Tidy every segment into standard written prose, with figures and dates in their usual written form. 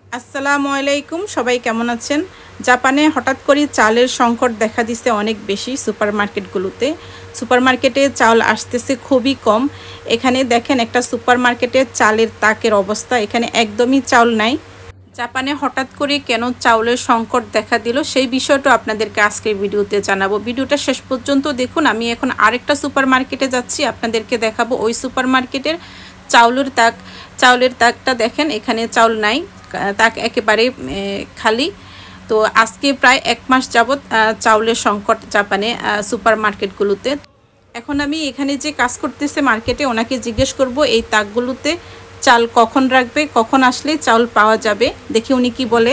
আসসালামু আলাইকুম, সবাই কেমন আছেন? জাপানে হঠাৎ করে চালের সংকট দেখা দিচ্ছে অনেক বেশি। সুপারমার্কেটগুলোতে সুপারমার্কেটে চাল আসতেছে খুবই কম। এখানে দেখেন একটা সুপারমার্কেটে চালের তাকের অবস্থা, এখানে একদমই চাল নাই। জাপানে হঠাৎ করে কেন চাউলের সংকট দেখা দিল সেই বিষয়টা আপনাদেরকে আজকের ভিডিওতে জানাবো। ভিডিওটা শেষ পর্যন্ত দেখুন। আমি এখন আরেকটা সুপারমার্কেটে যাচ্ছি, আপনাদেরকে দেখাবো ওই সুপারমার্কেটের চাউলের তাকটা দেখেন, এখানে চাউল নাই, তাক একেবারে খালি। তো আজকে প্রায় 1 মাস যাবৎ চাউলের সংকট জাপানে সুপারমার্কেটগুলোতে। এখন আমি এখানে যে কাজ করতেছে মার্কেটে ওনাকে জিজ্ঞেস করব এই তাকগুলোতে চাল কখন রাখবে, কখন আসলে চাউল পাওয়া যাবে, দেখি উনি কি বলে।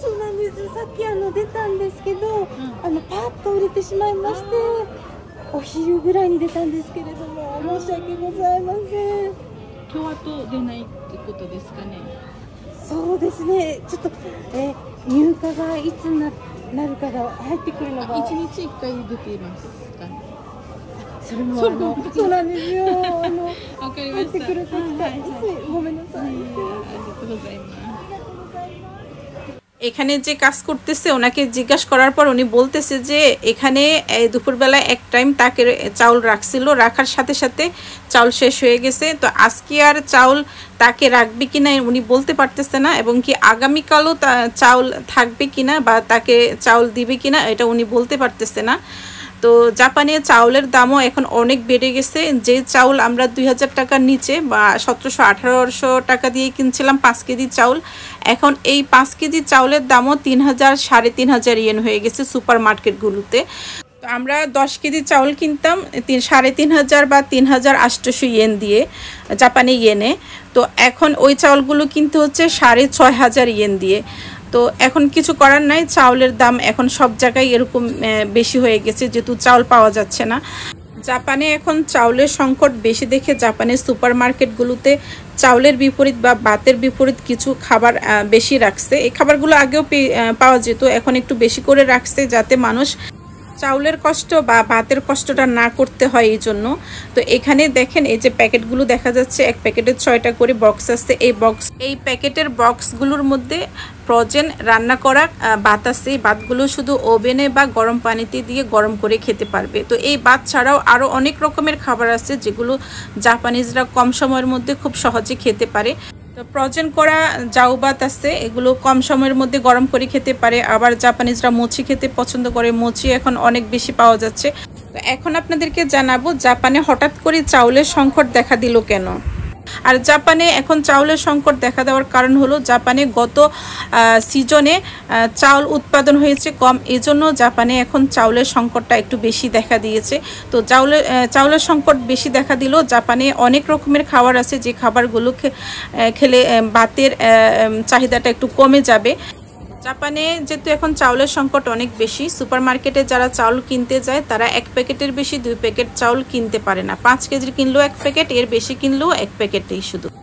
そうですね。ちょっと、入荷がいつになるかが入ってくるのが 1日1回出ていますかね。 それもそうなんですよ。 わかりま入っした。 てくる時がごめんなさい。 ありがとうございます。 এখানে যে কাজ করতেছে ওনাকে জিজ্ঞাসা করার পর উনি বলতেছে যে এখানে দুপুরবেলা এক টাইম তাকে চাউল রাখছিল, রাখার সাথে সাথে চাউল শেষ হয়ে গেছে। তো আজকে আর চাউল তাকে রাখবে কিনা উনি বলতে পারতেছে না, এবং কি আগামীকালও চাউল থাকবে কিনা বা তাকে চাউল দিবে কিনা এটা উনি বলতে পারতেছে না। তো জাপানে চাউলের দামও এখন অনেক বেড়ে গেছে। যে চাউল আমরা 2000 টাকার নিচে বা 1700-1800 টাকা দিয়ে কিনছিলাম 5 কেজি চাউল, এখন এই 5 কেজি চাউলের দামও 3000 3500 ইয়েন হয়ে গেছে সুপারমার্কেটগুলোতে। তো আমরা 10 কেজি চাউল কিনতাম 3500 বা 3800 ইয়েন দিয়ে, জাপানি ইয়েনে। তো এখন ওই চাউলগুলো কিনতে হচ্ছে 6500 ইয়েন দিয়ে। তো এখন কিছু করার নাই, চাউলের দাম এখন সব জায়গায় এরকম বেশি হয়ে গেছে, যেহেতু চাউল পাওয়া যাচ্ছে না। জাপানে এখন চাউলের সংকট বেশি দেখে জাপানের সুপারমার্কেটগুলোতে চাউলের বিপরীত বা ভাতের বিপরীত কিছু খাবার বেশি রাখছে। এই খাবারগুলো আগেও পাওয়া যেত, এখন একটু বেশি করে রাখছে যাতে মানুষ চাউলের কষ্ট বা ভাতের কষ্টটা না করতে হয় এই জন্য। তো এখানে দেখেন এই যে প্যাকেটগুলো দেখা যাচ্ছে, এক প্যাকেটে 6টা করে বক্স আছে। এই প্যাকেটের বক্সগুলোর মধ্যে ফ্রোজেন রান্না করা ভাত আছে। এই ভাতগুলো শুধু ওভেনে বা গরম পানিতে দিয়ে গরম করে খেতে পারবে। তো এই ভাত ছাড়াও আরও অনেক রকমের খাবার আছে যেগুলো জাপানিজরা কম সময়ের মধ্যে খুব সহজে খেতে পারে। তো ফ্রোজেন করা জাউ ভাত আছে, এগুলো কম সময়ের মধ্যে গরম করে খেতে পারে। আবার জাপানিজরা মোচি খেতে পছন্দ করে, মোচি এখন অনেক বেশি পাওয়া যাচ্ছে। তো এখন আপনাদেরকে জানাবো জাপানে হঠাৎ করে চাউলের সংকট দেখা দিল কেন। আর জাপানে এখন চাউলের সংকট দেখা দেওয়ার কারণ হলো জাপানে গত সিজনে চাউল উৎপাদন হয়েছে কম, এজন্য জাপানে এখন চাউলের সংকটটা একটু বেশি দেখা দিয়েছে। তো চাউলের সংকট বেশি দেখা দিল। জাপানে অনেক রকমের খাবার আছে যে খাবারগুলো খেলে ভাতের চাহিদাটা একটু কমে যাবে। জাপানে যেহেতু এখন চাউলের সংকট অনেক বেশি, সুপারমার্কেটে যারা চাউল কিনতে যায় তারা 1 প্যাকেটের বেশি 2 প্যাকেট চাউল কিনতে পারে না। 5 কেজির কিনলেও 1 প্যাকেট, এর বেশি কিনলেও 1 প্যাকেটেই শুধু।